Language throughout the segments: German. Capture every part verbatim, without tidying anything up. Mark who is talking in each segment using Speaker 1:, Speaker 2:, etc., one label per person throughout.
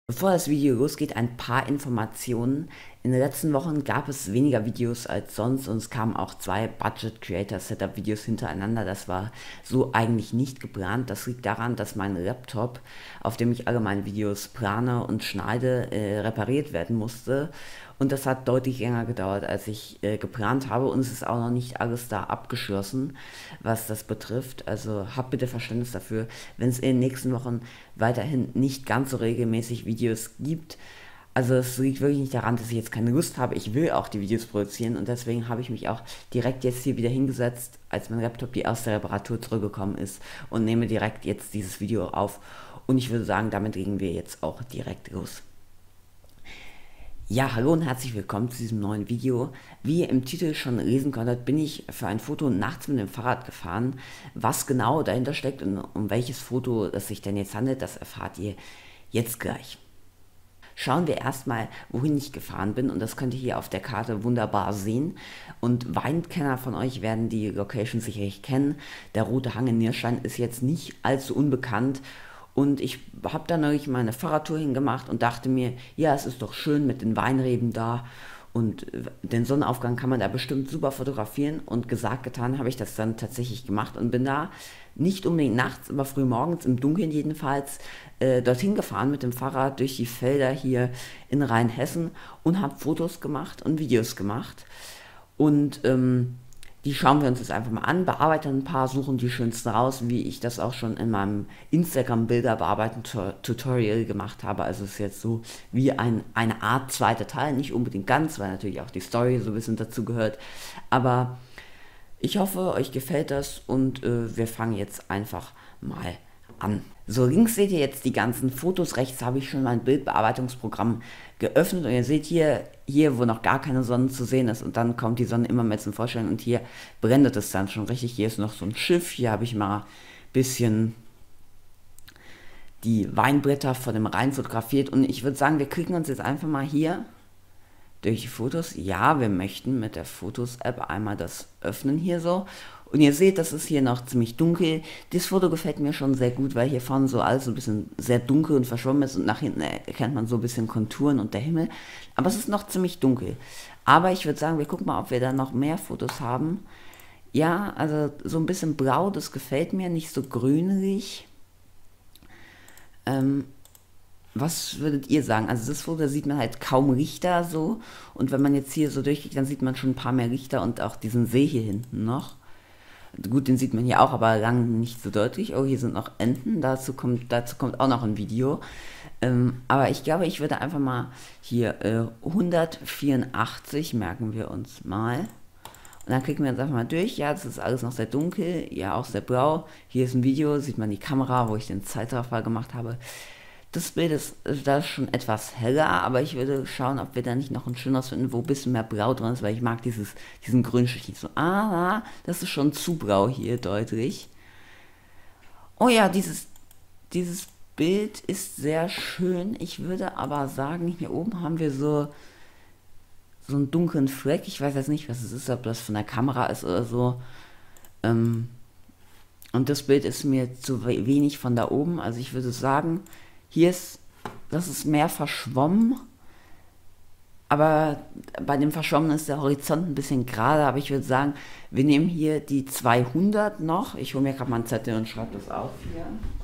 Speaker 1: Bevor das Video losgeht, ein paar Informationen. In den letzten Wochen gab es weniger Videos als sonst und es kamen auch zwei Budget Creator Setup Videos hintereinander. Das war so eigentlich nicht geplant. Das liegt daran, dass mein Laptop, auf dem ich alle meine Videos plane und schneide, äh, repariert werden musste. Und das hat deutlich länger gedauert, als ich äh, geplant habe. Und es ist auch noch nicht alles da abgeschlossen, was das betrifft. Also habt bitte Verständnis dafür, wenn es in den nächsten Wochen weiterhin nicht ganz so regelmäßig Videos gibt. Also es liegt wirklich nicht daran, dass ich jetzt keine Lust habe. Ich will auch die Videos produzieren und deswegen habe ich mich auch direkt jetzt hier wieder hingesetzt, als mein Laptop die aus der Reparatur zurückgekommen ist und nehme direkt jetzt dieses Video auf. Und ich würde sagen, damit legen wir jetzt auch direkt los. Ja, hallo und herzlich willkommen zu diesem neuen Video. Wie ihr im Titel schon lesen konntet, bin ich für ein Foto nachts mit dem Fahrrad gefahren. Was genau dahinter steckt und um welches Foto es sich denn jetzt handelt, das erfahrt ihr jetzt gleich. Schauen wir erstmal, wohin ich gefahren bin, und das könnt ihr hier auf der Karte wunderbar sehen. Und Weinkenner von euch werden die Location sicherlich kennen. Der Rote Hang in Nierstein ist jetzt nicht allzu unbekannt. Und ich habe da neulich meine Fahrradtour hingemacht und dachte mir, ja, es ist doch schön mit den Weinreben da und den Sonnenaufgang kann man da bestimmt super fotografieren. Und gesagt, getan, habe ich das dann tatsächlich gemacht und bin da nicht unbedingt nachts, aber früh morgens, im Dunkeln jedenfalls, äh, dorthin gefahren mit dem Fahrrad durch die Felder hier in Rheinhessen und habe Fotos gemacht und Videos gemacht. Und ähm, die schauen wir uns jetzt einfach mal an, bearbeiten ein paar, suchen die schönsten raus, wie ich das auch schon in meinem Instagram-Bilder-Bearbeiten-Tutorial gemacht habe. Also es ist jetzt so wie ein, eine Art zweiter Teil, nicht unbedingt ganz, weil natürlich auch die Story so ein bisschen dazu gehört. Aber ich hoffe, euch gefällt das und äh, wir fangen jetzt einfach mal an. So, links seht ihr jetzt die ganzen Fotos, rechts habe ich schon mein Bildbearbeitungsprogramm geöffnet und ihr seht hier, hier, wo noch gar keine Sonne zu sehen ist und dann kommt die Sonne immer mehr zum Vorschein und hier blendet es dann schon richtig. Hier ist noch so ein Schiff, hier habe ich mal ein bisschen die Weinblätter von dem Rhein fotografiert und ich würde sagen, wir klicken uns jetzt einfach mal hier durch die Fotos. Ja, wir möchten mit der Fotos-App einmal das öffnen hier so. Und ihr seht, das ist hier noch ziemlich dunkel. Das Foto gefällt mir schon sehr gut, weil hier vorne so alles so ein bisschen sehr dunkel und verschwommen ist und nach hinten erkennt man so ein bisschen Konturen und der Himmel. Aber es ist noch ziemlich dunkel. Aber ich würde sagen, wir gucken mal, ob wir da noch mehr Fotos haben. Ja, also so ein bisschen blau, das gefällt mir, nicht so grünlich. Ähm, Was würdet ihr sagen? Also das Foto, da sieht man halt kaum Lichter so. Und wenn man jetzt hier so durchgeht, dann sieht man schon ein paar mehr Lichter und auch diesen See hier hinten noch. Gut, den sieht man hier auch, aber lang nicht so deutlich. Oh, hier sind noch Enten. Dazu kommt, dazu kommt auch noch ein Video. Ähm, aber ich glaube, ich würde einfach mal hier äh, hundertvierundachtzig, merken wir uns mal. Und dann klicken wir jetzt einfach mal durch. Ja, das ist alles noch sehr dunkel. Ja, auch sehr blau. Hier ist ein Video, sieht man die Kamera, wo ich den Zeitraffer gemacht habe. Das Bild ist, da ist schon etwas heller, aber ich würde schauen, ob wir da nicht noch ein schöneres finden, wo ein bisschen mehr Blau drin ist, weil ich mag dieses, diesen Grünstich nicht so. Ah, das ist schon zu blau hier, deutlich. Oh ja, dieses, dieses Bild ist sehr schön. Ich würde aber sagen, hier oben haben wir so, so einen dunklen Fleck. Ich weiß jetzt nicht, was es ist, ob das von der Kamera ist oder so. Ähm, und das Bild ist mir zu wenig von da oben. Also ich würde sagen, hier ist, das ist mehr verschwommen, aber bei dem Verschwommen ist der Horizont ein bisschen gerade, aber ich würde sagen, wir nehmen hier die zweihundert noch. Ich hole mir gerade mal einen Zettel und schreibe das auf hier.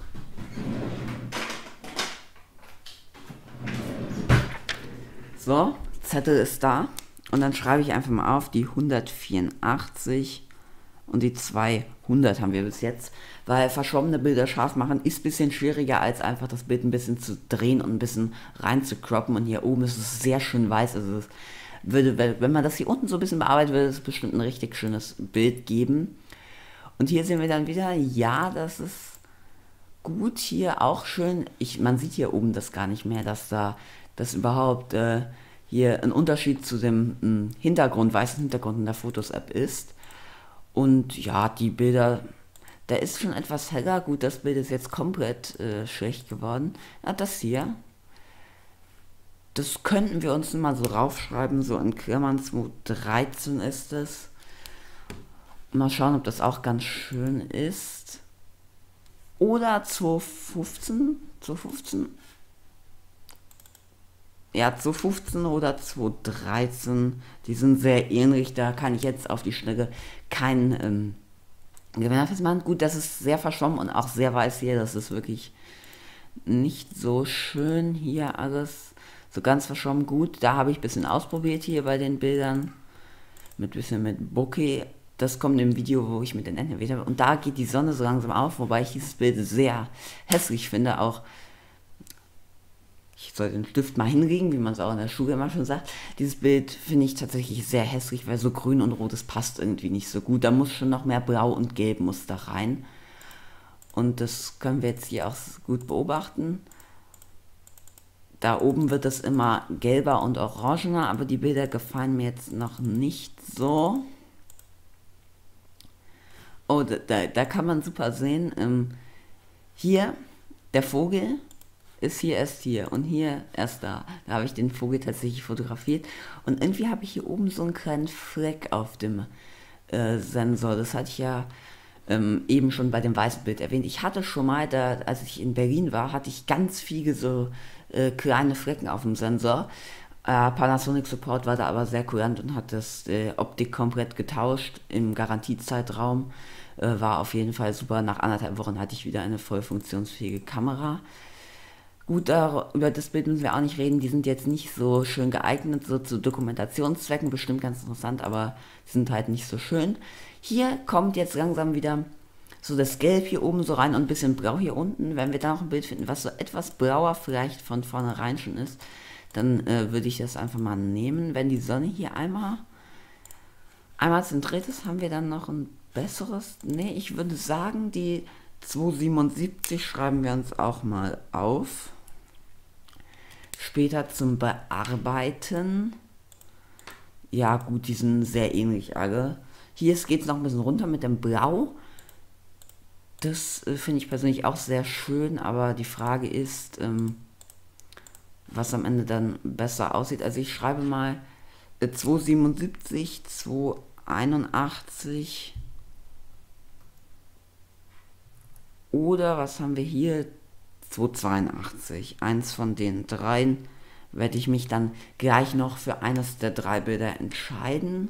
Speaker 1: So, Zettel ist da und dann schreibe ich einfach mal auf die hundertvierundachtzig und die zweihundert haben wir bis jetzt, weil verschwommene Bilder scharf machen ist ein bisschen schwieriger, als einfach das Bild ein bisschen zu drehen und ein bisschen rein zu croppen. Und hier oben ist es sehr schön weiß, also es würde, wenn man das hier unten so ein bisschen bearbeitet, würde es bestimmt ein richtig schönes Bild geben. Und hier sehen wir dann wieder, ja, das ist gut, hier auch schön. Ich, man sieht hier oben das gar nicht mehr, dass da das überhaupt äh, hier ein Unterschied zu dem mh, Hintergrund, weißen Hintergrund in der Fotos-App ist. Und ja, die Bilder, da ist schon etwas heller. Gut, das Bild ist jetzt komplett äh, schlecht geworden. Ja, das hier, das könnten wir uns mal so raufschreiben, so in Klammern zweitausenddreizehn ist es. Mal schauen, ob das auch ganz schön ist. Oder zweitausendfünfzehn, zweitausendfünfzehn. ja, zwanzig fünfzehn oder zwanzig dreizehn, die sind sehr ähnlich, da kann ich jetzt auf die Schnelle keinen ähm, Gewinner festmachen. Gut, das ist sehr verschwommen und auch sehr weiß hier, das ist wirklich nicht so schön hier alles, so ganz verschwommen. Gut, da habe ich ein bisschen ausprobiert hier bei den Bildern, mit bisschen mit Bokeh. Das kommt im Video, wo ich mit den Enten wieder habe. Und da geht die Sonne so langsam auf, wobei ich dieses Bild sehr hässlich finde. Auch, ich soll den Stift mal hinlegen, wie man es auch in der Schule immer schon sagt. Dieses Bild finde ich tatsächlich sehr hässlich, weil so grün und rot, das passt irgendwie nicht so gut. Da muss schon noch mehr blau und gelb muss da rein. Und das können wir jetzt hier auch gut beobachten. Da oben wird es immer gelber und orangener, aber die Bilder gefallen mir jetzt noch nicht so. Oh, da, da, da kann man super sehen. Ähm, hier, der Vogel ist hier erst hier und hier erst da. Da habe ich den Vogel tatsächlich fotografiert. Und irgendwie habe ich hier oben so einen kleinen Fleck auf dem äh, Sensor. Das hatte ich ja ähm, eben schon bei dem weißen Bild erwähnt. Ich hatte schon mal, da, als ich in Berlin war, hatte ich ganz viele so äh, kleine Flecken auf dem Sensor. Äh, Panasonic Support war da aber sehr kulant und hat das äh, Optik komplett getauscht im Garantiezeitraum. Äh, war auf jeden Fall super. Nach anderthalb Wochen hatte ich wieder eine voll funktionsfähige Kamera. Gut, da, über das Bild müssen wir auch nicht reden. Die sind jetzt nicht so schön geeignet, so zu Dokumentationszwecken, bestimmt ganz interessant, aber sind halt nicht so schön. Hier kommt jetzt langsam wieder so das Gelb hier oben so rein und ein bisschen Blau hier unten. Wenn wir da noch ein Bild finden, was so etwas blauer vielleicht von vornherein schon ist, dann äh, würde ich das einfach mal nehmen. Wenn die Sonne hier einmal, einmal zentriert ist, haben wir dann noch ein besseres. Ne, ich würde sagen, die zweihundertsiebenundsiebzig schreiben wir uns auch mal auf. Später zum Bearbeiten. Ja gut, die sind sehr ähnlich alle. Hier geht es noch ein bisschen runter mit dem Blau. Das äh, finde ich persönlich auch sehr schön, aber die Frage ist, ähm, was am Ende dann besser aussieht. Also ich schreibe mal äh, zweihundertsiebenundsiebzig, zweihunderteinundachtzig oder was haben wir hier? zweihundertzweiundachtzig. Eins von den dreien werde ich mich dann gleich noch für eines der drei Bilder entscheiden.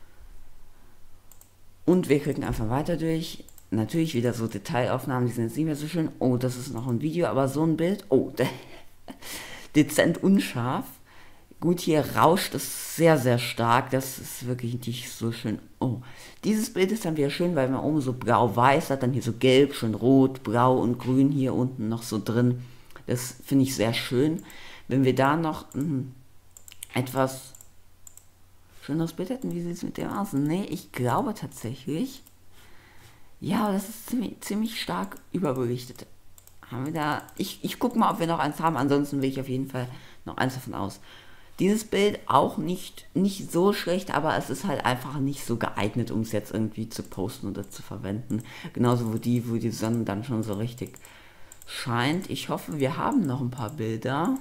Speaker 1: Und wir klicken einfach weiter durch. Natürlich wieder so Detailaufnahmen, die sind jetzt nicht mehr so schön. Oh, das ist noch ein Video, aber so ein Bild. Oh, dezent unscharf. Gut, hier rauscht es sehr, sehr stark. Das ist wirklich nicht so schön. Oh, dieses Bild ist dann wieder schön, weil man oben so blau-weiß hat, dann hier so gelb, schön rot, blau und grün hier unten noch so drin. Das finde ich sehr schön. Wenn wir da noch mh, etwas schöneres Bild hätten, wie sieht es mit dem aus? Nee, ich glaube tatsächlich, ja, das ist ziemlich, ziemlich stark überbelichtet. Haben wir da, ich, ich gucke mal, ob wir noch eins haben, ansonsten will ich auf jeden Fall noch eins davon aus. Dieses Bild auch nicht, nicht so schlecht, aber es ist halt einfach nicht so geeignet, um es jetzt irgendwie zu posten oder zu verwenden. Genauso wo die, wo die Sonne dann schon so richtig scheint. Ich hoffe, wir haben noch ein paar Bilder.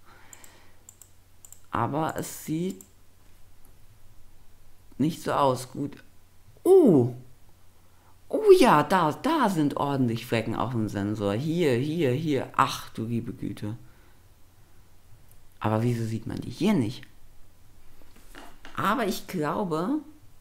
Speaker 1: Aber es sieht nicht so aus. Gut. Oh! Oh ja, da, da sind ordentlich Flecken auf dem Sensor. Hier, hier, hier. Ach du liebe Güte. Aber wieso sieht man die hier nicht? Aber ich glaube,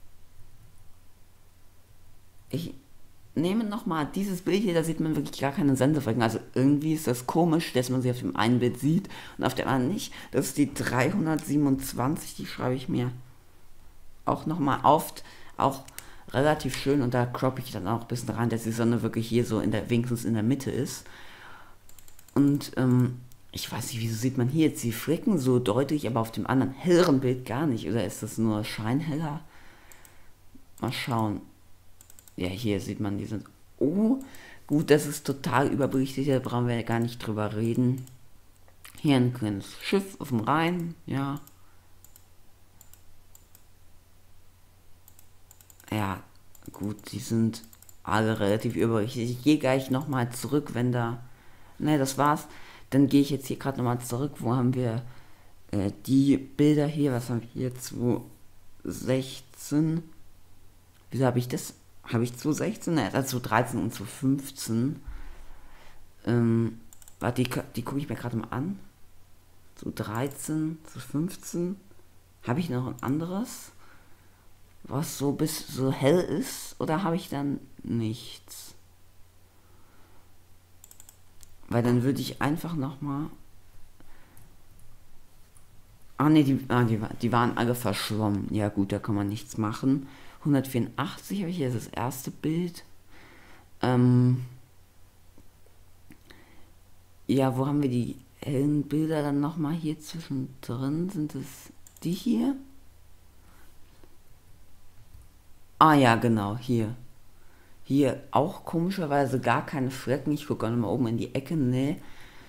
Speaker 1: ich nehme nochmal dieses Bild hier, da sieht man wirklich gar keine Senseflecken. Also irgendwie ist das komisch, dass man sie auf dem einen Bild sieht und auf dem anderen nicht. Das ist die dreihundertsiebenundzwanzig, die schreibe ich mir auch nochmal auf. Auch relativ schön und da croppe ich dann auch ein bisschen rein, dass die Sonne wirklich hier so in der, wenigstens in der Mitte ist. Und ähm, ich weiß nicht, wieso sieht man hier jetzt die Flecken so deutlich, aber auf dem anderen helleren Bild gar nicht. Oder ist das nur scheinheller? Mal schauen. Ja, hier sieht man, die sind... Oh, gut, das ist total überbelichtet, da brauchen wir ja gar nicht drüber reden. Hier ein kleines Schiff auf dem Rhein, ja. Ja, gut, die sind alle relativ überbelichtet. Ich gehe gleich nochmal zurück, wenn da... Ne, das war's. Dann gehe ich jetzt hier gerade nochmal zurück. Wo haben wir äh, die Bilder hier? Was haben wir hier? zweitausendsechzehn. Wieso habe ich das? Habe ich zweitausendsechzehn? Ne, also zweitausenddreizehn und zweitausendfünfzehn. Ähm, warte, die, die gucke ich mir gerade mal an. So dreizehn, so fünfzehn. Habe ich noch ein anderes, was so bis so hell ist? Oder habe ich dann nichts? Weil dann würde ich einfach nochmal... Ah ne, die, ah, die, die waren alle verschwommen. Ja gut, da kann man nichts machen. hundertvierundachtzig habe ich hier das erste Bild. Ähm... Ja, wo haben wir die hellen Bilder dann nochmal hier zwischendrin? Sind es die hier? Ah ja, genau, hier. Hier auch komischerweise gar keine Flecken. Ich gucke auch nochmal oben in die Ecke. Nee.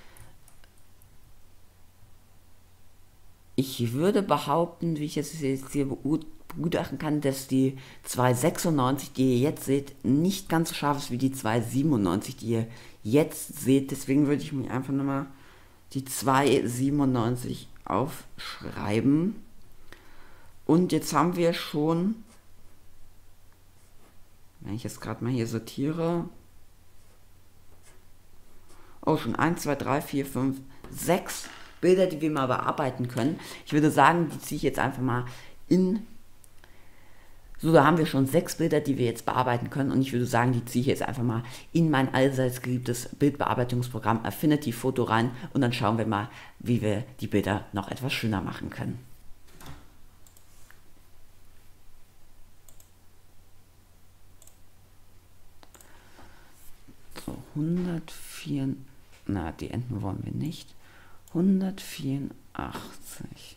Speaker 1: Ich würde behaupten, wie ich es jetzt hier begutachten kann, dass die zweihundertsechsundneunzig, die ihr jetzt seht, nicht ganz so scharf ist wie die zweihundertsiebenundneunzig, die ihr jetzt seht. Deswegen würde ich mir einfach nochmal die zweihundertsiebenundneunzig aufschreiben. Und jetzt haben wir schon, wenn ich jetzt gerade mal hier sortiere, oh, schon eins, zwei, drei, vier, fünf, sechs Bilder, die wir mal bearbeiten können. Ich würde sagen, die ziehe ich jetzt einfach mal in... So, da haben wir schon sechs Bilder, die wir jetzt bearbeiten können. Und ich würde sagen, die ziehe ich jetzt einfach mal in mein allseits geliebtes Bildbearbeitungsprogramm Affinity Photo rein. Und dann schauen wir mal, wie wir die Bilder noch etwas schöner machen können. So, hundertvier... Na, die Enden wollen wir nicht. hundertvierundachtzig.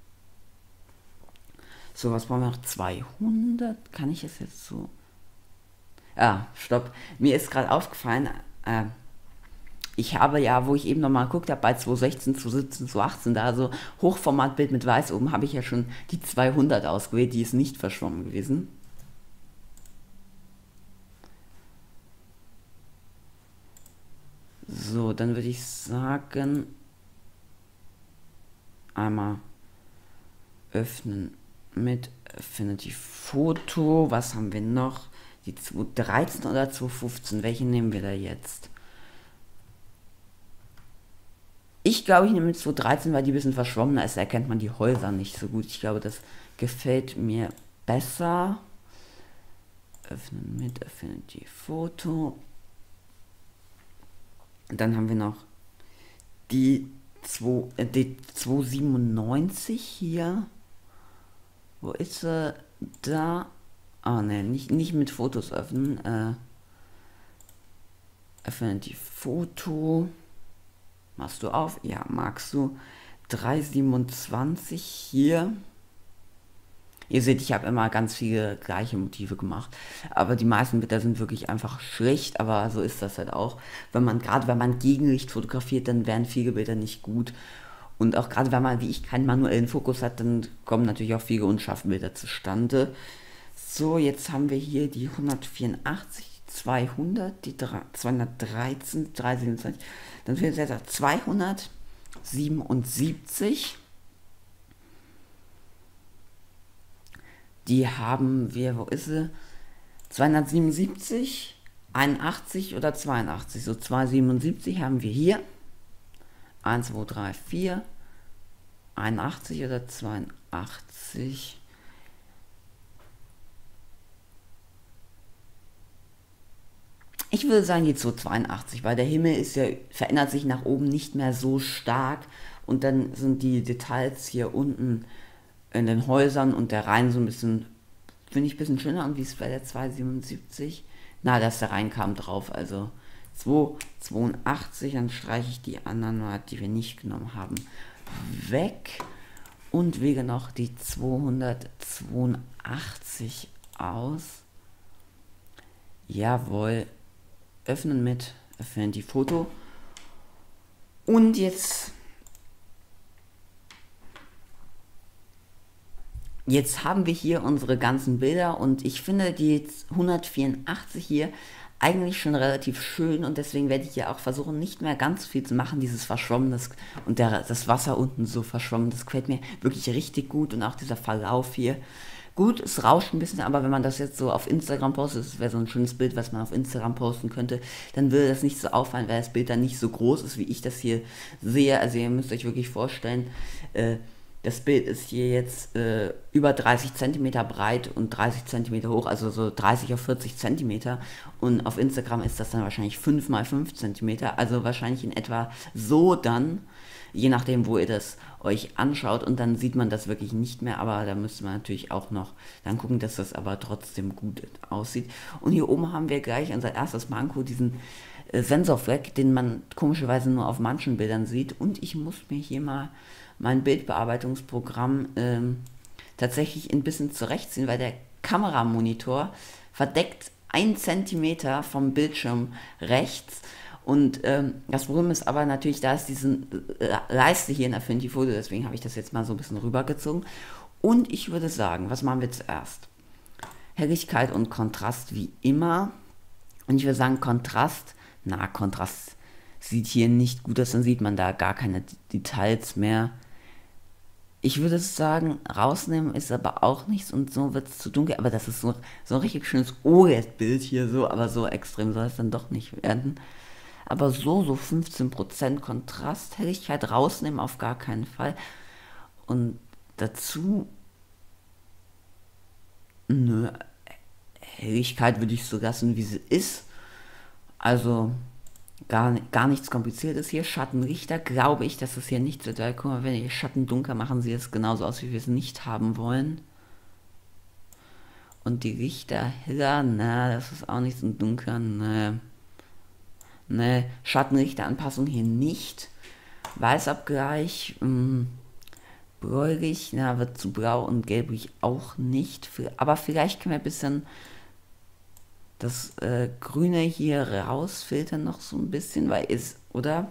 Speaker 1: So, was brauchen wir noch? zweihundert? Kann ich es jetzt so... Ah, stopp. Mir ist gerade aufgefallen, äh, ich habe ja, wo ich eben nochmal geguckt habe, bei zweihundertsechzehn, zweihundertsiebzehn, zweihundertachtzehn, da so Hochformatbild mit Weiß oben, habe ich ja schon die zweihundert ausgewählt, die ist nicht verschwommen gewesen. So, dann würde ich sagen, einmal öffnen mit Affinity Photo. Was haben wir noch? Die zweihundertdreizehn oder zweihundertfünfzehn? Welche nehmen wir da jetzt? Ich glaube, ich nehme mit zweihundertdreizehn, weil die ein bisschen verschwommener ist. Da erkennt man die Häuser nicht so gut. Ich glaube, das gefällt mir besser. Öffnen mit Affinity Photo. Dann haben wir noch die, zwei, äh, die zweihundertsiebenundneunzig hier. Wo ist sie? Da. Ah, ne, nicht, nicht mit Fotos öffnen. Äh, öffnen die Foto. Machst du auf? Ja, magst du. dreihundertsiebenundzwanzig hier. Ihr seht, ich habe immer ganz viele gleiche Motive gemacht. Aber die meisten Bilder sind wirklich einfach schlecht. Aber so ist das halt auch. Wenn man, gerade wenn man Gegenlicht fotografiert, dann werden viele Bilder nicht gut. Und auch gerade wenn man, wie ich, keinen manuellen Fokus hat, dann kommen natürlich auch viele unscharfe Bilder zustande. So, jetzt haben wir hier die hundertvierundachtzig, zweihundert, die zweihundertdreizehn, dreihundertsiebenundzwanzig. Dann fehlt jetzt zweihundertsiebenundsiebzig. Die haben wir, wo ist sie? zweihundertsiebenundsiebzig, einundachtzig oder zweiundachtzig. So, zweihundertsiebenundsiebzig haben wir hier. eins, zwei, drei, vier. einundachtzig oder zweiundachtzig. Ich würde sagen, die zweihundertzweiundachtzig, weil der Himmel ist ja, verändert sich nach oben nicht mehr so stark. Und dann sind die Details hier unten in den Häusern und der Rhein so ein bisschen, finde ich ein bisschen schöner. Und wie ist es bei der zweihundertsiebenundsiebzig? Na, dass der Rhein kam drauf, also zweihundertzweiundachtzig, dann streiche ich die anderen, die wir nicht genommen haben, weg und wähle noch die zweihundertzweiundachtzig aus. Jawohl, öffnen mit, öffnen die Foto. Und jetzt Jetzt haben wir hier unsere ganzen Bilder und ich finde die hundertvierundachtzig hier eigentlich schon relativ schön und deswegen werde ich hier auch versuchen, nicht mehr ganz viel zu machen, dieses Verschwommenes und der, das Wasser unten so verschwommen, das gefällt mir wirklich richtig gut und auch dieser Verlauf hier Gut, es rauscht ein bisschen, aber wenn man das jetzt so auf Instagram postet, das wäre so ein schönes Bild, was man auf Instagram posten könnte, dann würde das nicht so auffallen, weil das Bild dann nicht so groß ist, wie ich das hier sehe. Also ihr müsst euch wirklich vorstellen, äh, das Bild ist hier jetzt äh, über dreißig Zentimeter breit und dreißig Zentimeter hoch, also so dreißig auf vierzig Zentimeter. Und auf Instagram ist das dann wahrscheinlich fünf mal fünf Zentimeter, also wahrscheinlich in etwa so dann, je nachdem, wo ihr das euch anschaut. Und dann sieht man das wirklich nicht mehr, aber da müsste man natürlich auch noch dann gucken, dass das aber trotzdem gut aussieht. Und hier oben haben wir gleich unser erstes Manko, diesen äh, Sensorfleck, den man komischerweise nur auf manchen Bildern sieht. Und ich muss mir hier mal mein Bildbearbeitungsprogramm ähm, tatsächlich ein bisschen zurechtziehen, weil der Kameramonitor verdeckt ein Zentimeter vom Bildschirm rechts. Und ähm, das Problem ist aber natürlich, da ist diese äh, Leiste hier in Affinity Photo, deswegen habe ich das jetzt mal so ein bisschen rübergezogen. Und ich würde sagen, was machen wir zuerst? Helligkeit und Kontrast wie immer. Und ich würde sagen, Kontrast, na, Kontrast sieht hier nicht gut aus, dann sieht man da gar keine Details mehr. Ich würde sagen, rausnehmen ist aber auch nichts und so wird es zu dunkel. Aber das ist so, so ein richtig schönes O L E D-Bild hier, so, aber so extrem soll es dann doch nicht werden. Aber so, so fünfzehn Prozent Kontrast, Helligkeit rausnehmen auf gar keinen Fall. Und dazu, nö, Helligkeit würde ich so lassen, wie sie ist. Also gar, gar nichts Kompliziertes hier. Schattenrichter, glaube ich, dass es hier nicht wird. Weil, guck mal, wenn ihr Schatten dunkel machen, sieht es genauso aus, wie wir es nicht haben wollen. Und die Richter heller, na, das ist auch nichts und dunkler, ne. Ne, Schattenrichteranpassung hier nicht. Weißabgleich, mh, bläulich, na, wird zu blau und gelblich auch nicht. Aber vielleicht können wir ein bisschen das äh, Grüne hier rausfiltern noch so ein bisschen, weil ist, oder?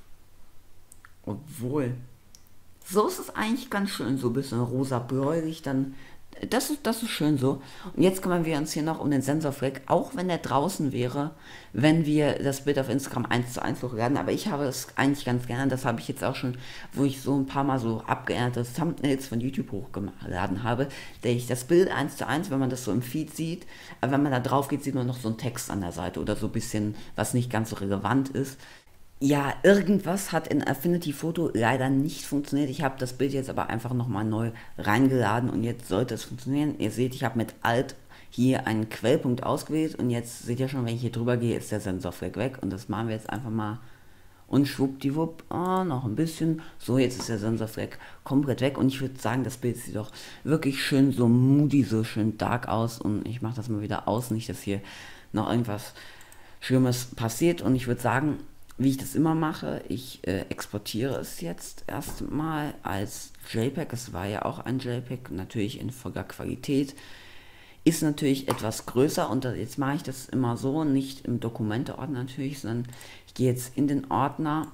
Speaker 1: Obwohl. So ist es eigentlich ganz schön, so ein bisschen rosa-bläulich, dann, das ist, das ist schön so. Und jetzt kümmern wir uns hier noch um den Sensorfleck, auch wenn der draußen wäre, wenn wir das Bild auf Instagram eins zu eins hochladen. Aber ich habe es eigentlich ganz gerne, das habe ich jetzt auch schon, wo ich so ein paar Mal so abgeänderte Thumbnails von YouTube hochgeladen habe, dass ich das Bild eins zu eins, wenn man das so im Feed sieht, aber wenn man da drauf geht, sieht man noch so einen Text an der Seite oder so ein bisschen, was nicht ganz so relevant ist. Ja, irgendwas hat in Affinity Photo leider nicht funktioniert. Ich habe das Bild jetzt aber einfach nochmal neu reingeladen und jetzt sollte es funktionieren. Ihr seht, ich habe mit Alt hier einen Quellpunkt ausgewählt und jetzt seht ihr schon, wenn ich hier drüber gehe, ist der Sensorfleck weg und das machen wir jetzt einfach mal und schwuppdiwupp, oh, noch ein bisschen. So, jetzt ist der Sensorfleck komplett weg und ich würde sagen, das Bild sieht doch wirklich schön so moody, so schön dark aus und ich mache das mal wieder aus, nicht, dass hier noch irgendwas Schlimmes passiert und ich würde sagen, wie ich das immer mache, ich äh, exportiere es jetzt erstmal als JPEG. Es war ja auch ein JPEG, natürlich in voller Qualität. Ist natürlich etwas größer und jetzt mache ich das immer so, nicht im Dokumente-Ordner natürlich, sondern ich gehe jetzt in den Ordner,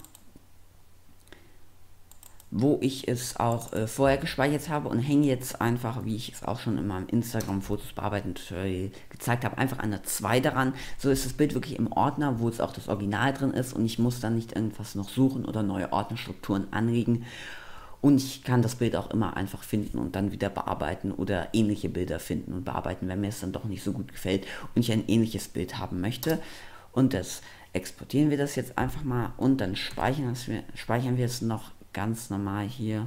Speaker 1: wo ich es auch äh, vorher gespeichert habe und hänge jetzt einfach, wie ich es auch schon in meinem Instagram-Fotos bearbeiten Tutorial gezeigt habe, einfach eine zwei daran. So ist das Bild wirklich im Ordner, wo es auch das Original drin ist und ich muss dann nicht irgendwas noch suchen oder neue Ordnerstrukturen anlegen. Und ich kann das Bild auch immer einfach finden und dann wieder bearbeiten oder ähnliche Bilder finden und bearbeiten, wenn mir es dann doch nicht so gut gefällt und ich ein ähnliches Bild haben möchte. Und das exportieren wir das jetzt einfach mal und dann speichern, wir, speichern wir es noch ganz normal hier.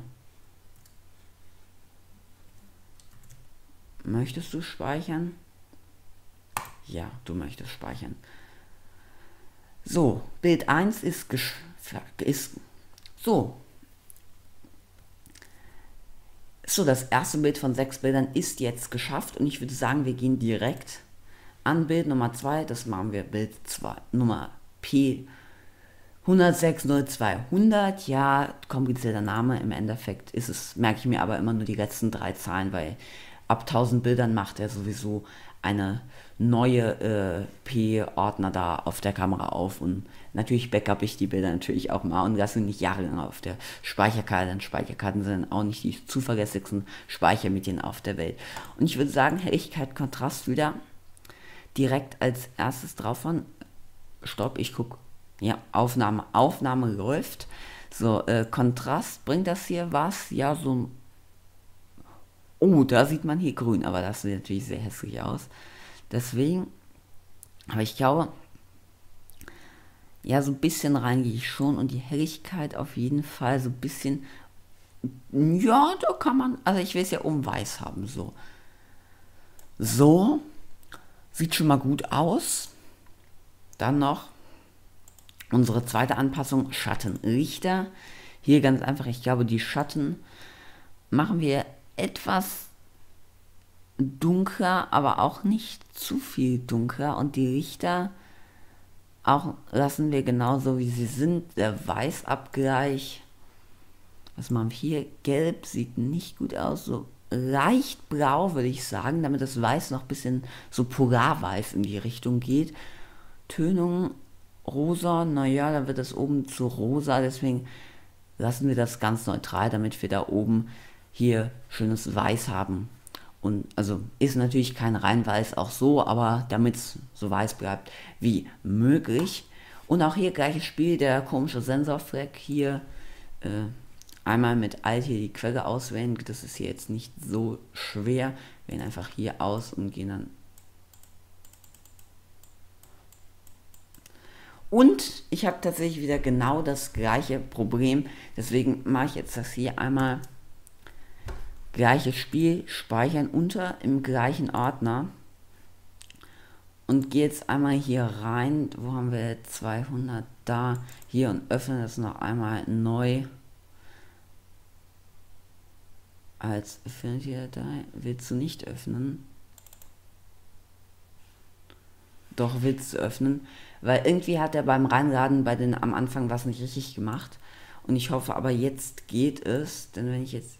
Speaker 1: Möchtest du speichern? Ja, du möchtest speichern. So, Bild eins ist, ist so. So, das erste Bild von sechs Bildern ist jetzt geschafft und ich würde sagen, wir gehen direkt an Bild Nummer zwei. Das machen wir Bild zwei, Nummer P eins null sechs null zwei hundert, ja, komplizierter Name, im Endeffekt ist es, merke ich mir aber immer nur die letzten drei Zahlen, weil ab tausend Bildern macht er sowieso eine neue äh, P-Ordner da auf der Kamera auf und natürlich backup ich die Bilder natürlich auch mal und lasse nicht jahrelang auf der Speicherkarte, denn Speicherkarten sind auch nicht die zuverlässigsten Speichermedien auf der Welt. Und ich würde sagen, Helligkeit, Kontrast wieder direkt als erstes drauf von, stopp, ich gucke. Ja, Aufnahme, Aufnahme läuft. So, äh, Kontrast, bringt das hier was? Ja, so Oh, da sieht man hier grün, aber das sieht natürlich sehr hässlich aus. Deswegen, aber ich glaube, ja, so ein bisschen rein gehe ich schon und die Helligkeit auf jeden Fall so ein bisschen, ja, da kann man, also ich will es ja um weiß haben, so. So, sieht schon mal gut aus. Dann noch unsere zweite Anpassung, Schattenrichter. Hier ganz einfach, ich glaube, die Schatten machen wir etwas dunkler, aber auch nicht zu viel dunkler. Und die Richter auch lassen wir genauso, wie sie sind. Der Weißabgleich, was machen wir hier? Gelb sieht nicht gut aus, so leicht blau würde ich sagen, damit das Weiß noch ein bisschen so polarweiß in die Richtung geht. Tönung rosa, naja, dann wird das oben zu rosa, deswegen lassen wir das ganz neutral, damit wir da oben hier schönes Weiß haben. Und also ist natürlich kein Reinweiß auch so, aber damit es so weiß bleibt wie möglich. Und auch hier gleiches Spiel, der komische Sensorfleck hier. Äh, einmal mit Alt hier die Quelle auswählen, das ist hier jetzt nicht so schwer. Wir wählen einfach hier aus und gehen dann. Und ich habe tatsächlich wieder genau das gleiche Problem, deswegen mache ich jetzt das hier einmal. Gleiches Spiel, speichern unter im gleichen Ordner und gehe jetzt einmal hier rein, wo haben wir zweihundert da, hier und öffne das noch einmal neu als Affinity-Datei. Willst du nicht öffnen? Doch, willst du öffnen, weil irgendwie hat er beim Reinladen bei den am Anfang was nicht richtig gemacht und ich hoffe aber jetzt geht es, denn wenn ich jetzt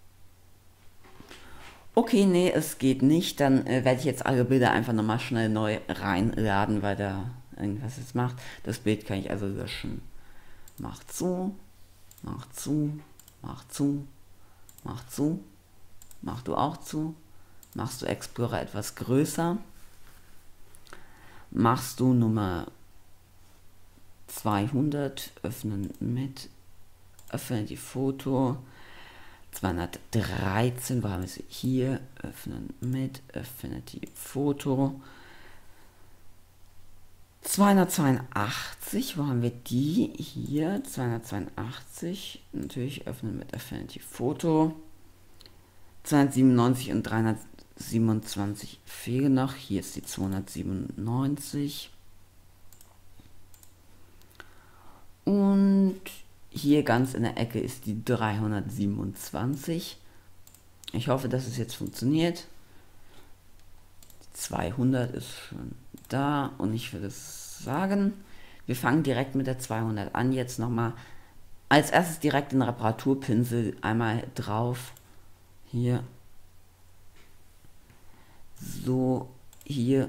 Speaker 1: okay, nee, es geht nicht. Dann äh, werde ich jetzt alle Bilder einfach nochmal schnell neu reinladen, weil da irgendwas jetzt macht. Das Bild kann ich also löschen. Mach zu, mach zu, mach zu, mach zu, mach du auch zu. Machst du Explorer etwas größer. Machst du Nummer zweihundert, öffnen mit, öffne die Foto. zweihundertdreizehn, wo haben wir sie? Hier, öffnen mit, öffne die Foto. zweihundertzweiundachtzig, wo haben wir die? Hier, zweihundertzweiundachtzig, natürlich öffnen mit, öffne die Foto. zweihundertsiebenundneunzig und dreihundertsiebenundzwanzig fehlen noch, hier ist die zweihundertsiebenundneunzig. Und hier ganz in der Ecke ist die dreihundertsiebenundzwanzig. Ich hoffe, dass es jetzt funktioniert. Die zweihundert ist schon da und ich würde sagen, wir fangen direkt mit der zweihundert an. Jetzt nochmal als erstes direkt den Reparaturpinsel einmal drauf. Hier. So, hier.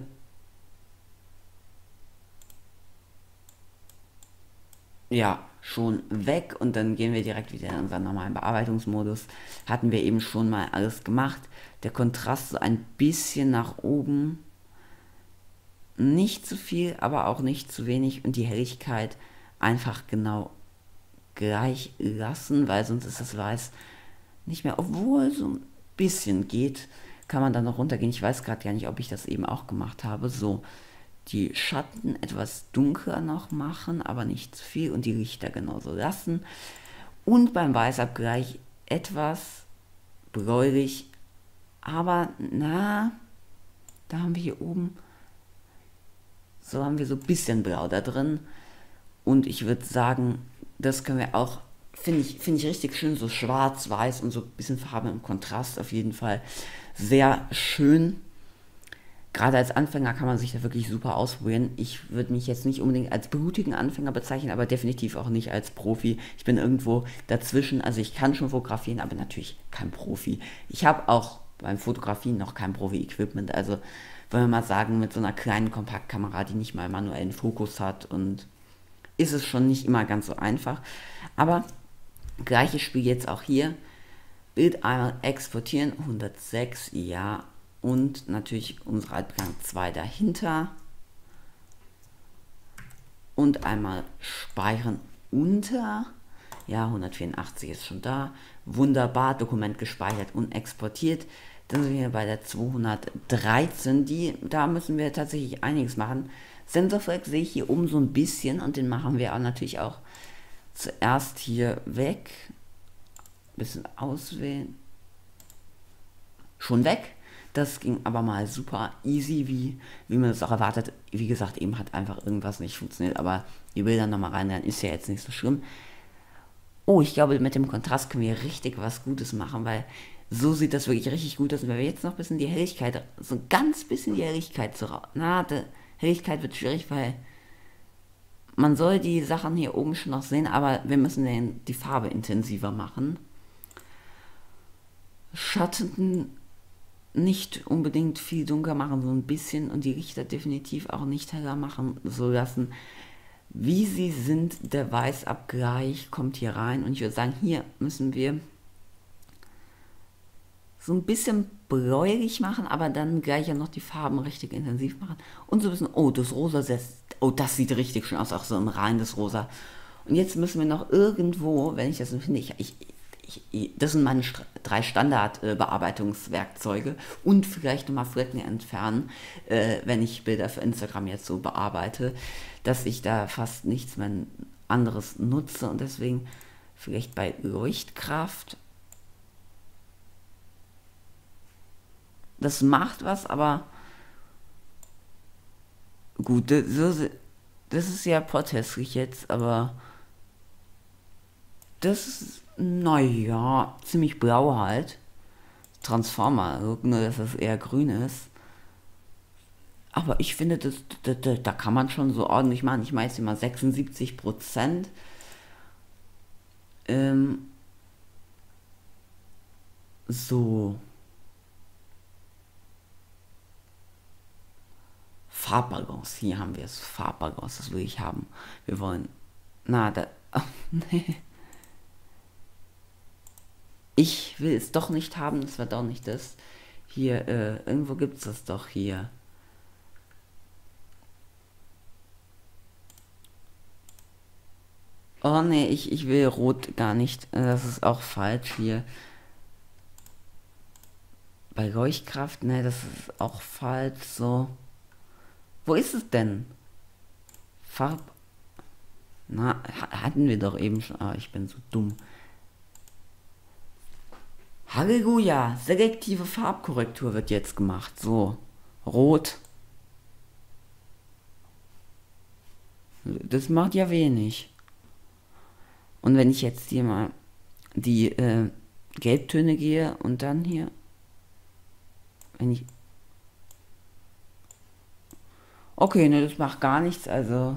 Speaker 1: Ja, schon weg und dann gehen wir direkt wieder in unseren normalen Bearbeitungsmodus. Hatten wir eben schon mal alles gemacht. Der Kontrast so ein bisschen nach oben. Nicht zu viel, aber auch nicht zu wenig. Und die Helligkeit einfach genau gleich lassen, weil sonst ist das Weiß nicht mehr, obwohl so ein bisschen geht, kann man dann noch runtergehen. Ich weiß gerade gar nicht, ob ich das eben auch gemacht habe. So, die Schatten etwas dunkler noch machen, aber nicht zu viel und die Lichter genauso lassen. Und beim Weißabgleich etwas bläulich, aber na, da haben wir hier oben, so haben wir so ein bisschen Blau da drin. Und ich würde sagen, das können wir auch, finde ich, finde ich richtig schön, so schwarz, weiß und so ein bisschen Farbe im Kontrast auf jeden Fall. Sehr schön. Gerade als Anfänger kann man sich da wirklich super ausprobieren. Ich würde mich jetzt nicht unbedingt als blutigen Anfänger bezeichnen, aber definitiv auch nicht als Profi. Ich bin irgendwo dazwischen. Also ich kann schon fotografieren, aber natürlich kein Profi. Ich habe auch beim Fotografieren noch kein Profi-Equipment. Also wollen wir mal sagen, mit so einer kleinen Kompaktkamera, die nicht mal manuellen Fokus hat, und ist es schon nicht immer ganz so einfach. Aber gleiches Spiel jetzt auch hier. Bild einmal exportieren, hundertsechs, ja. Und natürlich unsere Altbegang zwei dahinter. Und einmal speichern unter. Ja, hundertvierundachtzig ist schon da. Wunderbar, Dokument gespeichert und exportiert. Dann sind wir bei der zweihundertdreizehn. Die, da müssen wir tatsächlich einiges machen. SensorFlex sehe ich hier oben so ein bisschen und den machen wir auch natürlich auch zuerst hier weg. Bisschen auswählen. Schon weg. Das ging aber mal super easy, wie, wie man es auch erwartet. Wie gesagt, eben hat einfach irgendwas nicht funktioniert, aber die Bilder nochmal rein, dann ist ja jetzt nicht so schlimm. Oh, ich glaube, mit dem Kontrast können wir richtig was Gutes machen, weil so sieht das wirklich richtig gut aus. Und wenn wir jetzt noch ein bisschen die Helligkeit, so ein ganz bisschen die Helligkeit zu ra- Na, die Helligkeit wird schwierig, weil man soll die Sachen hier oben schon noch sehen, aber wir müssen den, die Farbe intensiver machen. Schatten nicht unbedingt viel dunkler machen, so ein bisschen, und die Lichter definitiv auch nicht heller machen, so lassen, wie sie sind. Der Weißabgleich kommt hier rein und ich würde sagen, hier müssen wir so ein bisschen bläulich machen, aber dann gleich ja noch die Farben richtig intensiv machen und so ein bisschen, oh, das Rosa setzt, oh, das sieht richtig schön aus, auch so ein reines Rosa. Und jetzt müssen wir noch irgendwo, wenn ich das so finde, ich, ich, ich, das sind meine St drei Standard-Bearbeitungswerkzeuge, und vielleicht nochmal Flecken entfernen, äh, wenn ich Bilder für Instagram jetzt so bearbeite, dass ich da fast nichts mehr anderes nutze, und deswegen vielleicht bei Leuchtkraft. Das macht was, aber gut, das, das ist ja protestlich jetzt, aber das ist, naja, ziemlich blau halt. Transformer, nur dass es eher grün ist. Aber ich finde, das, da, da, da kann man schon so ordentlich machen. Ich meine jetzt immer sechsundsiebzig Prozent. Ähm, so. Farbbalance, hier haben wir es. Farbbalance, das will ich haben. Wir wollen. Na, da. Oh, nee. Ich will es doch nicht haben, das war doch nicht das. Hier, äh, irgendwo gibt es das doch hier. Oh nee, ich, ich will Rot gar nicht. Das ist auch falsch hier. Bei Leuchtkraft, ne, das ist auch falsch. So. Wo ist es denn? Farb. Na, hatten wir doch eben schon. Ah, ich bin so dumm. Halleluja! Selektive Farbkorrektur wird jetzt gemacht. So. Rot. Das macht ja wenig. Und wenn ich jetzt hier mal die äh, Gelbtöne gehe und dann hier. Wenn ich. Okay, ne, das macht gar nichts, also.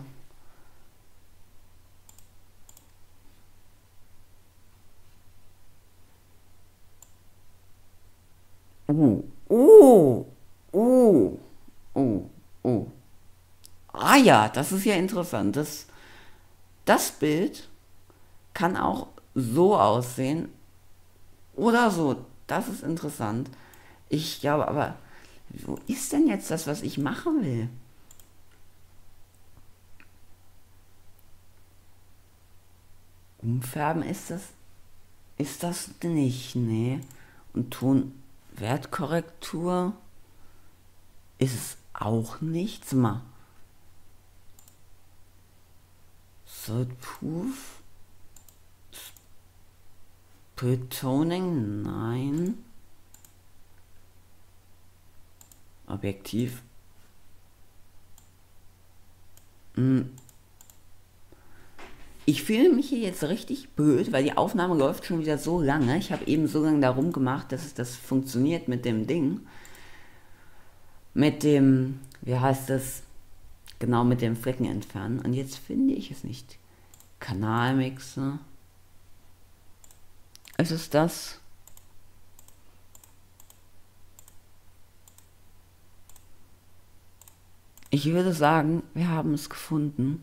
Speaker 1: Oh, oh, oh, oh, oh. Ah ja, das ist ja interessant. Das, das Bild kann auch so aussehen oder so. Das ist interessant. Ich glaube aber, wo ist denn jetzt das, was ich machen will? Umfärben ist das, ist das nicht, nee. Und Tonwertkorrektur ist es auch nichts. Mal. Proof. Toning, nein. Objektiv. Hm. Ich fühle mich hier jetzt richtig blöd, weil die Aufnahme läuft schon wieder so lange. Ich habe eben so lange darum gemacht, dass das funktioniert mit dem Ding. Mit dem, wie heißt das? Genau, mit dem Flecken entfernen. Und jetzt finde ich es nicht. Kanalmixer. Ist es das? Ich würde sagen, wir haben es gefunden.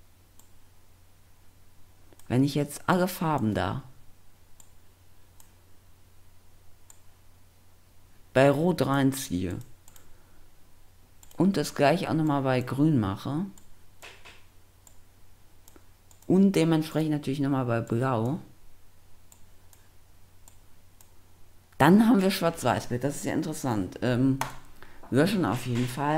Speaker 1: Wenn ich jetzt alle Farben da bei Rot reinziehe und das gleiche auch nochmal bei Grün mache, Und dementsprechend natürlich nochmal bei Blau. Dann haben wir Schwarz-Weiß-Bild, das ist ja interessant. Ähm, löschen auf jeden Fall.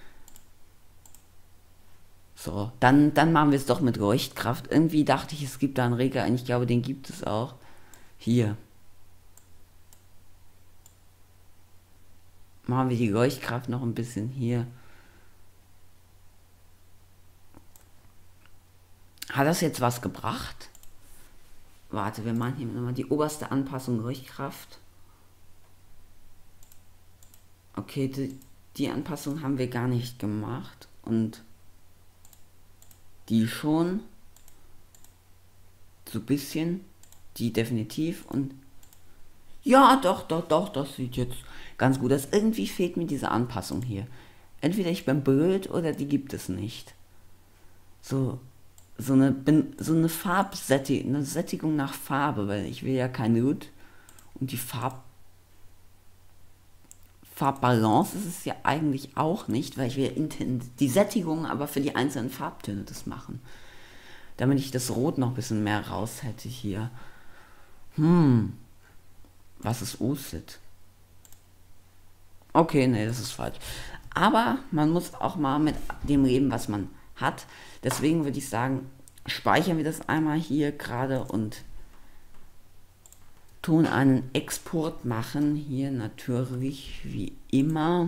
Speaker 1: So, dann, dann machen wir es doch mit Leuchtkraft. Irgendwie dachte ich, es gibt da einen Regler und ich glaube, den gibt es auch. Hier. Machen wir die Leuchtkraft noch ein bisschen hier. Hat das jetzt was gebracht? Warte, wir machen hier nochmal die oberste Anpassung Leuchtkraft. Okay, die, die Anpassung haben wir gar nicht gemacht. Und die schon. So ein bisschen. Die definitiv. Und ja, doch, doch, doch, das sieht jetzt ganz gut aus. Irgendwie fehlt mir diese Anpassung hier. Entweder ich bin blöd oder die gibt es nicht. So, so eine, so eine Farbsättigung, eine Sättigung nach Farbe, weil ich will ja kein Nude. Und die Farb, Farbbalance ist es ja eigentlich auch nicht, weil ich will ja die Sättigung aber für die einzelnen Farbtöne das machen. Damit ich das Rot noch ein bisschen mehr raus hätte hier. Hm. Was ist O S I D? Okay, nee, das ist falsch. Aber man muss auch mal mit dem leben, was man hat. Deswegen würde ich sagen, speichern wir das einmal hier gerade und tun einen Export machen. Hier natürlich wie immer.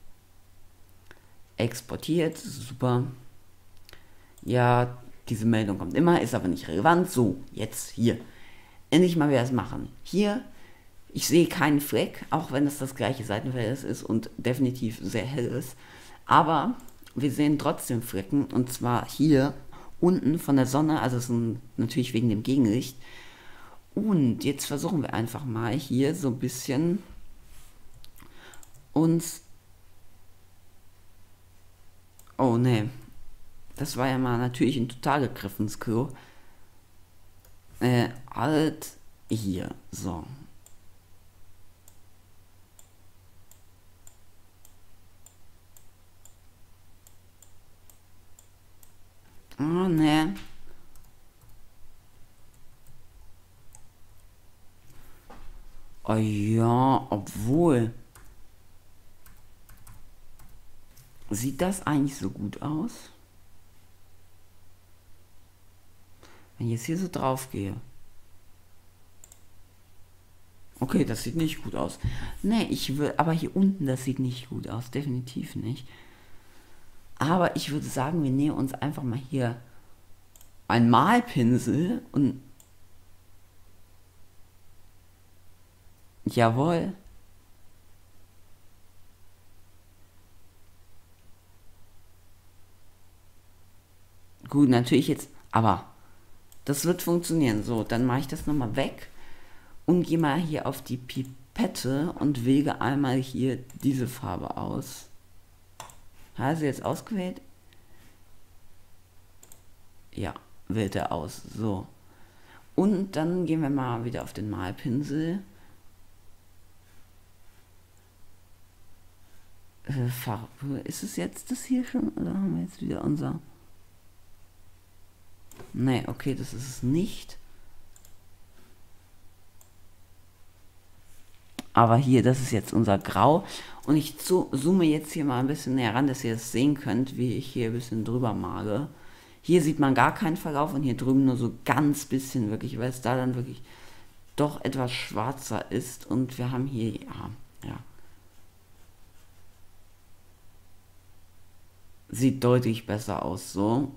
Speaker 1: Exportiert, super. Ja, diese Meldung kommt immer, ist aber nicht relevant. So, jetzt hier. Endlich mal wieder das machen. Hier, ich sehe keinen Fleck, auch wenn es das gleiche Seitenverhältnis ist und definitiv sehr hell ist. Aber wir sehen trotzdem Flecken und zwar hier unten von der Sonne, also es ist natürlich wegen dem Gegenlicht. Und jetzt versuchen wir einfach mal hier so ein bisschen uns... Oh ne, das war ja mal natürlich ein total gegriffenes Klo. Äh, Alt hier, so. Oh ne. Oh ja, obwohl. Sieht das eigentlich so gut aus? Wenn ich jetzt hier so drauf gehe. Okay, das sieht nicht gut aus. Ne, ich will, aber hier unten, das sieht nicht gut aus. Definitiv nicht. Aber ich würde sagen, wir nehmen uns einfach mal hier einen Malpinsel und... Jawohl. Gut, natürlich jetzt, aber das wird funktionieren. So, dann mache ich das nochmal weg und gehe mal hier auf die Pipette und wähle einmal hier diese Farbe aus. Hast du jetzt ausgewählt? Ja, wählt er aus. So. Und dann gehen wir mal wieder auf den Malpinsel. Äh, Farbe. Ist es jetzt das hier schon? Oder haben wir jetzt wieder unser... Nee, okay, das ist es nicht. Aber hier, das ist jetzt unser Grau. Und ich zoome jetzt hier mal ein bisschen näher ran, dass ihr es sehen könnt, wie ich hier ein bisschen drüber male. Hier sieht man gar keinen Verlauf und hier drüben nur so ganz bisschen wirklich, weil es da dann wirklich doch etwas schwarzer ist. Und wir haben hier, ja, ja. Sieht deutlich besser aus, so.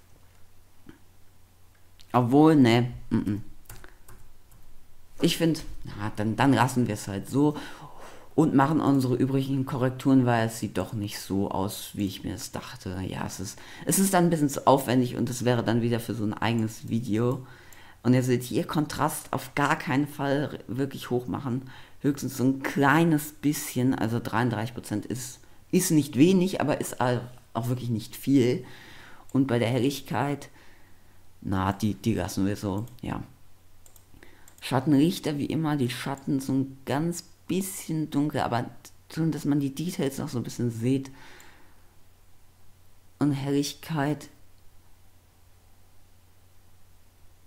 Speaker 1: Obwohl, ne, mm -mm. Ich finde, dann, dann lassen wir es halt so und machen unsere übrigen Korrekturen, weil es sieht doch nicht so aus, wie ich mir es dachte. Ja, es ist, es ist dann ein bisschen zu aufwendig und es wäre dann wieder für so ein eigenes Video. Und ihr seht hier, Kontrast auf gar keinen Fall wirklich hoch machen. Höchstens so ein kleines bisschen, also dreiunddreißig Prozent ist, ist nicht wenig, aber ist auch wirklich nicht viel. Und bei der Helligkeit, na, die, die lassen wir so, ja. Schattenrichter wie immer, die Schatten so ein ganz bisschen dunkel, aber so, dass man die Details noch so ein bisschen sieht. Und Helligkeit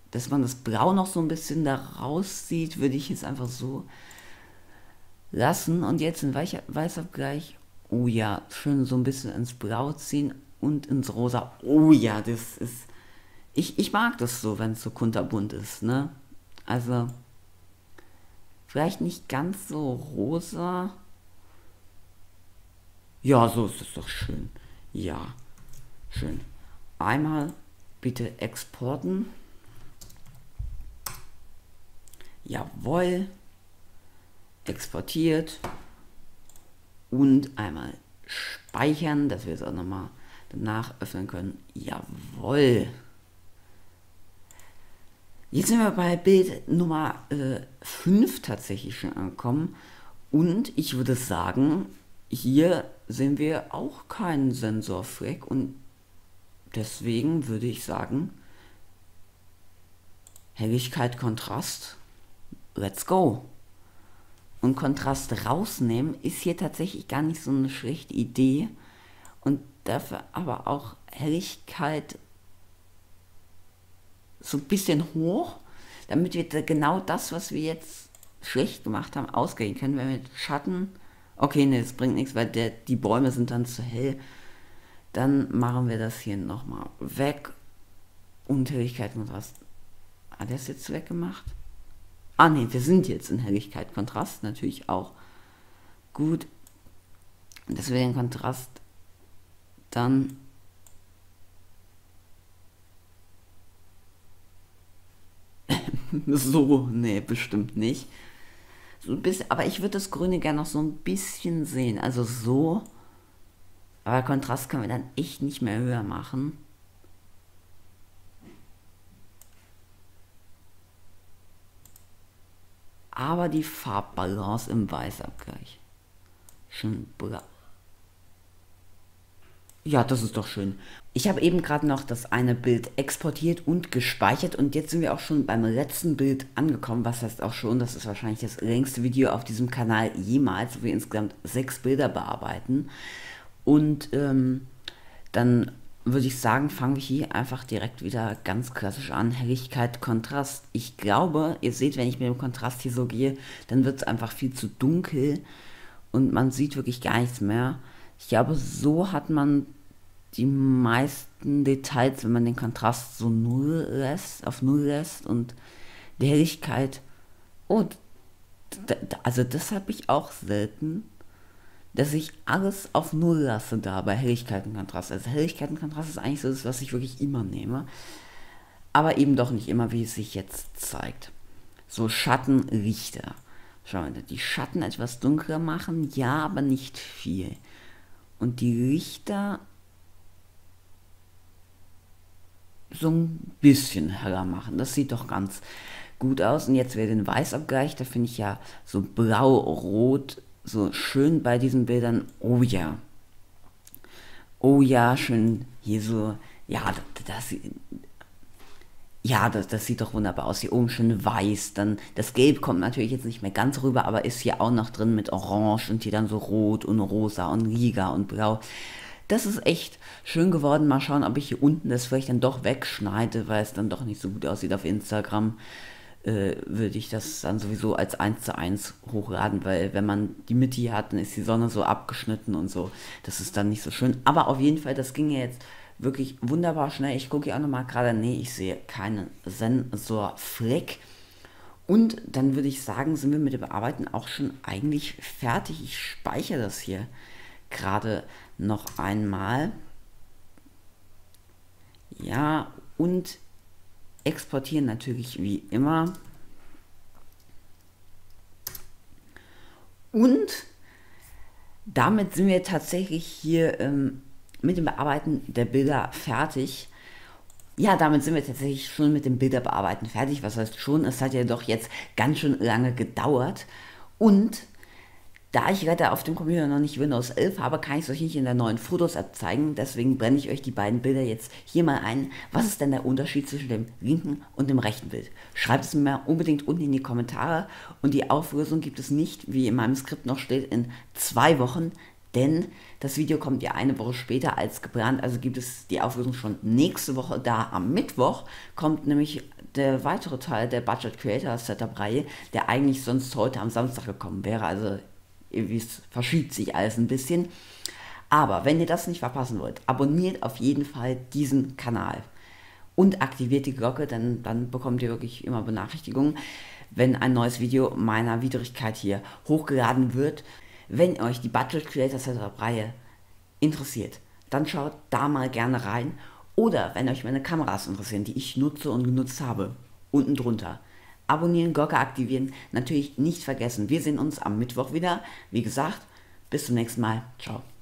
Speaker 1: dass man das Blau noch so ein bisschen da raussieht, würde ich jetzt einfach so lassen. Und jetzt in Weicher, Weißabgleich, oh ja, schön so ein bisschen ins Blau ziehen und ins Rosa. Oh ja, das ist, ich, ich mag das so, wenn es so kunterbunt ist, ne? Also, vielleicht nicht ganz so rosa. Ja, so ist es doch schön. Ja, schön. Einmal bitte exporten. Jawohl. Exportiert. Und einmal speichern, dass wir es auch nochmal danach öffnen können. Jawohl. Jetzt sind wir bei Bild Nummer äh, fünf tatsächlich schon angekommen. Und ich würde sagen, hier sehen wir auch keinen Sensorfleck. Und deswegen würde ich sagen, Helligkeit, Kontrast, let's go. Und Kontrast rausnehmen ist hier tatsächlich gar nicht so eine schlechte Idee. Und dafür aber auch Helligkeit so ein bisschen hoch, damit wir genau das, was wir jetzt schlecht gemacht haben, ausgleichen können. Wenn wir mit Schatten, okay, ne, das bringt nichts, weil der, die Bäume sind dann zu hell. Dann machen wir das hier nochmal weg. Und Helligkeit, Kontrast. Hat er es jetzt weggemacht? Ah ne, wir sind jetzt in Helligkeit, Kontrast natürlich auch. Gut, dass wir den Kontrast dann so, nee, bestimmt nicht. So ein bisschen, aber ich würde das Grüne gerne noch so ein bisschen sehen. Also so. Aber Kontrast können wir dann echt nicht mehr höher machen. Aber die Farbbalance im Weißabgleich. Schön blau. Ja, das ist doch schön. Ich habe eben gerade noch das eine Bild exportiert und gespeichert und jetzt sind wir auch schon beim letzten Bild angekommen. Was heißt auch schon, das ist wahrscheinlich das längste Video auf diesem Kanal jemals, wo wir insgesamt sechs Bilder bearbeiten. Und ähm, dann würde ich sagen, fangen wir hier einfach direkt wieder ganz klassisch an. Helligkeit, Kontrast. Ich glaube, ihr seht, wenn ich mit dem Kontrast hier so gehe, dann wird es einfach viel zu dunkel und man sieht wirklich gar nichts mehr. Ich glaube, so hat man die meisten Details, wenn man den Kontrast so null lässt, auf null lässt und die Helligkeit. Oh, also das habe ich auch selten, dass ich alles auf null lasse da bei Helligkeit und Kontrast. Also Helligkeit und Kontrast ist eigentlich so das, was ich wirklich immer nehme. Aber eben doch nicht immer, wie es sich jetzt zeigt. So Schattenlichter. Schauen wir, die Schatten etwas dunkler machen, ja, aber nicht viel. Und die Lichter so ein bisschen heller machen. Das sieht doch ganz gut aus. Und jetzt wäre den Weißabgleich, da finde ich ja so blau-rot so schön bei diesen Bildern. Oh ja. Oh ja, schön hier so. Ja, das, das ja, das, das sieht doch wunderbar aus. Hier oben schön weiß. Dann das Gelb kommt natürlich jetzt nicht mehr ganz rüber, aber ist hier auch noch drin mit Orange und hier dann so Rot und Rosa und Lila und Blau. Das ist echt schön geworden. Mal schauen, ob ich hier unten das vielleicht dann doch wegschneide, weil es dann doch nicht so gut aussieht auf Instagram. Äh, würde ich das dann sowieso als eins zu eins hochladen, weil wenn man die Mitte hier hat, dann ist die Sonne so abgeschnitten und so. Das ist dann nicht so schön. Aber auf jeden Fall, das ging ja jetzt wirklich wunderbar schnell. Ich gucke hier auch nochmal gerade, nee, ich sehe keinen Sensorfleck. Und dann würde ich sagen, sind wir mit dem Bearbeiten auch schon eigentlich fertig. Ich speichere das hier gerade noch einmal. Ja, und exportieren natürlich wie immer. Und damit sind wir tatsächlich hier ähm, mit dem Bearbeiten der Bilder fertig. Ja, damit sind wir tatsächlich schon mit dem Bilderbearbeiten fertig. Was heißt schon? Es hat ja doch jetzt ganz schön lange gedauert. Und da ich leider auf dem Computer noch nicht Windows elf habe, kann ich es euch nicht in der neuen Fotos-App zeigen. Deswegen blende ich euch die beiden Bilder jetzt hier mal ein. Was ist denn der Unterschied zwischen dem linken und dem rechten Bild? Schreibt es mir unbedingt unten in die Kommentare. Und die Auflösung gibt es nicht, wie in meinem Skript noch steht, in zwei Wochen. Denn das Video kommt ja eine Woche später als geplant. Also gibt es die Auflösung schon nächste Woche. Da am Mittwoch kommt nämlich der weitere Teil der Budget Creator Setup-Reihe, der eigentlich sonst heute am Samstag gekommen wäre. Also irgendwie es verschiebt sich alles ein bisschen. Aber wenn ihr das nicht verpassen wollt, abonniert auf jeden Fall diesen Kanal und aktiviert die Glocke, denn dann bekommt ihr wirklich immer Benachrichtigungen, wenn ein neues Video meiner Widrigkeit hier hochgeladen wird. Wenn euch die Budget Creator Setup Reihe interessiert, dann schaut da mal gerne rein. Oder wenn euch meine Kameras interessieren, die ich nutze und genutzt habe, unten drunter. Abonnieren, Glocke aktivieren, natürlich nicht vergessen. Wir sehen uns am Mittwoch wieder. Wie gesagt, bis zum nächsten Mal. Ciao.